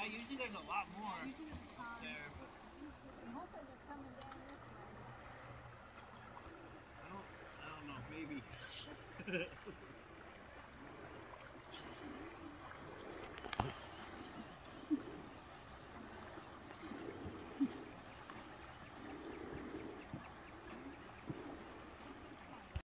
Yeah, usually there's a lot more up there, but Most of them are coming down this way. I don't know, maybe.